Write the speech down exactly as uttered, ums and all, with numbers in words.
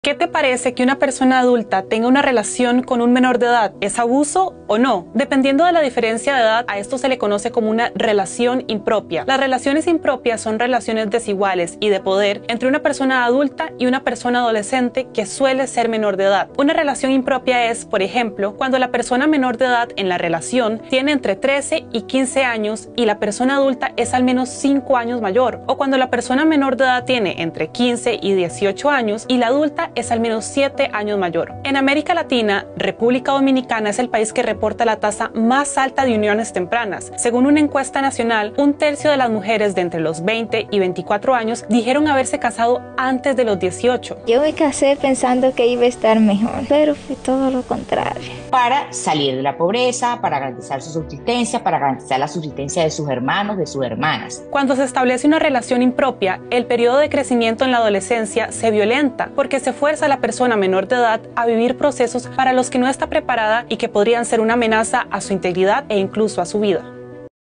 ¿Qué te parece que una persona adulta tenga una relación con un menor de edad? ¿Es abuso o no? Dependiendo de la diferencia de edad, a esto se le conoce como una relación impropia. Las relaciones impropias son relaciones desiguales y de poder entre una persona adulta y una persona adolescente que suele ser menor de edad. Una relación impropia es, por ejemplo, cuando la persona menor de edad en la relación tiene entre trece y quince años y la persona adulta es al menos cinco años mayor, o cuando la persona menor de edad tiene entre quince y dieciocho años y la adulta es al menos siete años mayor. En América Latina, República Dominicana es el país que reporta la tasa más alta de uniones tempranas. Según una encuesta nacional, un tercio de las mujeres de entre los veinte y veinticuatro años dijeron haberse casado antes de los dieciocho. Yo me casé pensando que iba a estar mejor, pero fue todo lo contrario. Para salir de la pobreza, para garantizar su subsistencia, para garantizar la subsistencia de sus hermanos, de sus hermanas. Cuando se establece una relación impropia, el periodo de crecimiento en la adolescencia se violenta porque se fuerza a la persona menor de edad a vivir procesos para los que no está preparada y que podrían ser una amenaza a su integridad e incluso a su vida.